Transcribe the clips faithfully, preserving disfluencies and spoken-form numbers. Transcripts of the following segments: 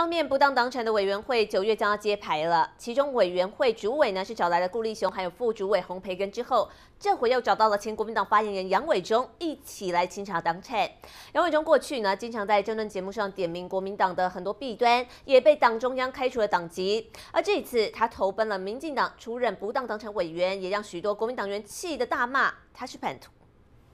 方面，不当党产的委员会九月将要揭牌了。其中委员会主委呢是找来了顾立雄，还有副主委洪培根之后，这回又找到了前国民党发言人杨伟忠一起来清查党产。杨伟忠过去呢经常在政论节目上点名国民党的很多弊端，也被党中央开除了党籍。而这一次他投奔了民进党，出任不当党产委员，也让许多国民党员气得大骂他是叛徒。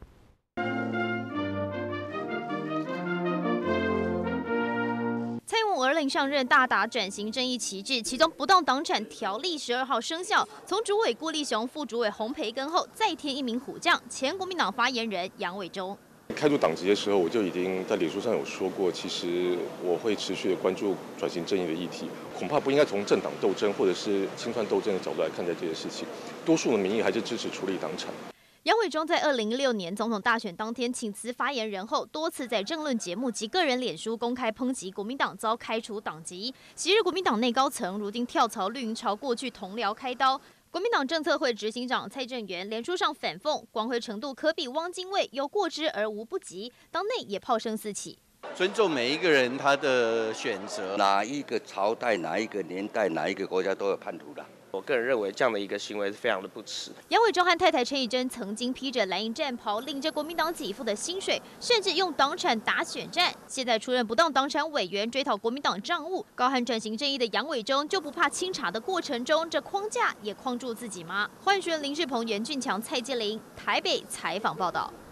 蔡英文儿领上任，大打转型正义旗帜，其中不当党产条例十二号生效，从主委顾立雄、副主委洪培根后，再添一名虎将，前国民党发言人杨伟忠。 开除党籍的时候，我就已经在脸书上有说过，其实我会持续的关注转型正义的议题，恐怕不应该从政党斗争或者是清算斗争的角度来看待这件事情，多数的民意还是支持处理党产。 杨伟忠在二零一六年总统大选当天请辞发言人后，多次在政论节目及个人脸书公开抨击国民党，遭开除党籍。昔日国民党内高层如今跳槽绿营朝过去同僚开刀。国民党政策会执行长蔡正元脸书上反讽，光辉程度可比汪精卫，有过之而无不及。党内也炮声四起。 尊重每一个人他的选择， 哪一个朝代、哪一个年代、哪一个国家都有叛徒的。 我个人认为这样的一个行为是非常的不耻。 杨伟忠和太太陈以贞曾经披着蓝营战袍，领着国民党给付的薪水，甚至用党产打选战。现在出任不当党产委员，追讨国民党账务，高喊转型正义的杨伟忠就不怕清查的过程中，这框架也框住自己吗？欢迎林志鹏、袁俊强、蔡建林台北采访报道。